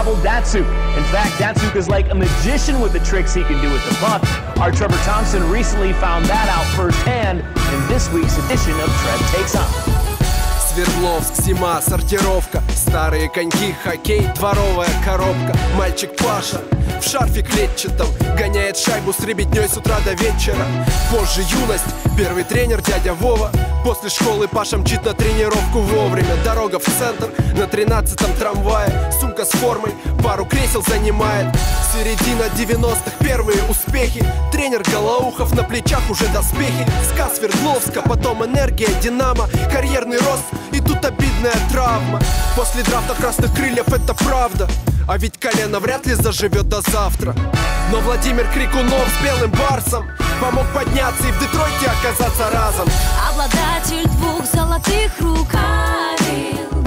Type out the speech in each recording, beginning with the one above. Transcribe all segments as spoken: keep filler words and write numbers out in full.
Pavel Datsyuk. In fact, Datsyuk is like a magician with the tricks he can do with the puck. Our Trevor Thompson recently found that out firsthand in this week's edition of Trev Takes On. Свердловск, зима, сортировка, старые коньки, хоккей, дворовая коробка. Мальчик Паша в шарфе клетчатом гоняет шайбу с ребятней с утра до вечера. Позже юность, первый тренер дядя Вова. После школы Паша мчит на тренировку вовремя. Дорога в центр на тринадцатом трамвае. Сумка с формой, пару кресел занимает. Середина девяностых, первые успехи. Тренер Голоухов, на плечах уже доспехи. СКА Свердловска, потом Энергия, Динамо. Карьерный рост, и тут обидная травма. После драфта красных крыльев это правда. А ведь колено вряд ли заживет до завтра. Но Владимир Крикунов с белым барсом помог подняться и в Детройте оказаться разом. Обладатель двух золотых рук Павел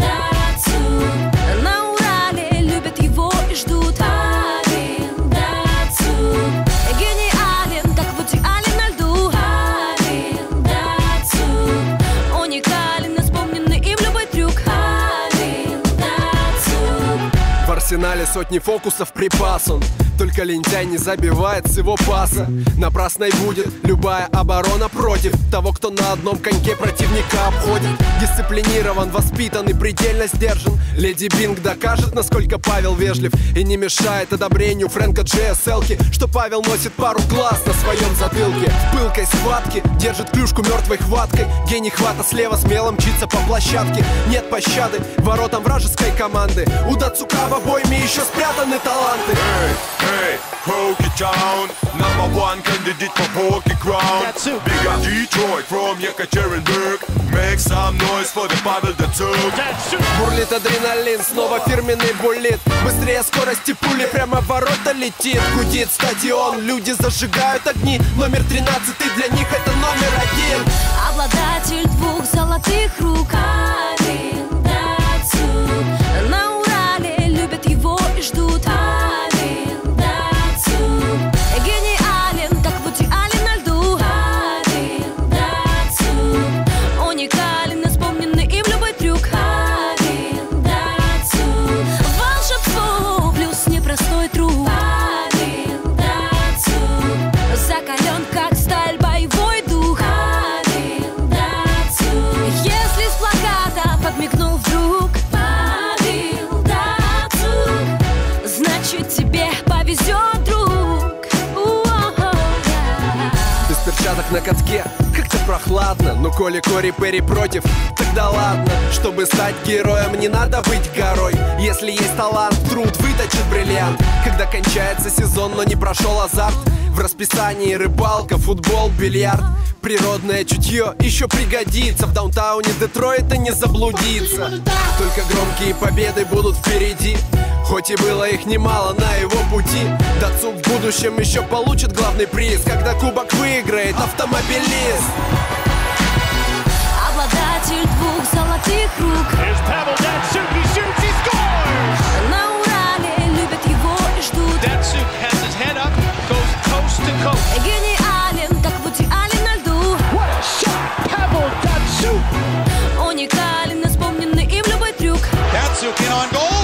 Датсюк. На Урале любят его и ждут. Павел Датсюк. Гениален, как Вуди Аллен на льду. Павел Датсюк. Уникален, исполненный им любой трюк. Павел Датсюк. В арсенале сотни фокусов припас он. Только лентяй не забивает с его паса. Напрасной будет любая оборона против того, кто на одном коньке противника обходит. Дисциплинирован, воспитан и предельно сдержан. Леди Бинг докажет, насколько Павел вежлив и не мешает одобрению Фрэнка Джей Эс Элки, что Павел носит пару глаз на своем затылке. В пылкой схватке держит клюшку мертвой хваткой. Гений хвата слева смело мчится по площадке. Нет пощады воротам вражеской команды. У Датсюка в обойме еще спрятаны таланты. Hey, Hockey Town, number one candidate for Hockey Crown. Big up Detroit from Yekaterinburg. Make some noise for the Pavel Datsyuk. Бурлит адреналин, снова фирменный буллит. Быстрее скорости пули прямо в ворота летит. Гудит стадион, люди зажигают огни. Номер тринадцатый для них это номер один. Обладатель двух золотых рук Павел Датсюк. На Урале любят его и ждут. На катке как-то прохладно. Но коли Кори Перри против, тогда ладно. Чтобы стать героем, не надо быть горой. Если есть талант, труд выточит бриллиант. Когда кончается сезон, но не прошел азарт, в расписании рыбалка, футбол, бильярд. Природное чутье еще пригодится. В даунтауне Детройта не заблудиться. Только громкие победы будут впереди. Хоть и было их немало на его пути. Датсюк в будущем еще получит главный приз, когда кубок выиграет автомобилист. Обладатель двух золотых рук Pavel Datsyuk, he shoots, he scores! На Урале любят его и ждут. Datsyuk has his head up, goes coast to coast. Гениален, как Вуди Аллен на льду. What a shot! Pavel Datsyuk! Уникален, исполненный им любой трюк. Datsyuk in on goal.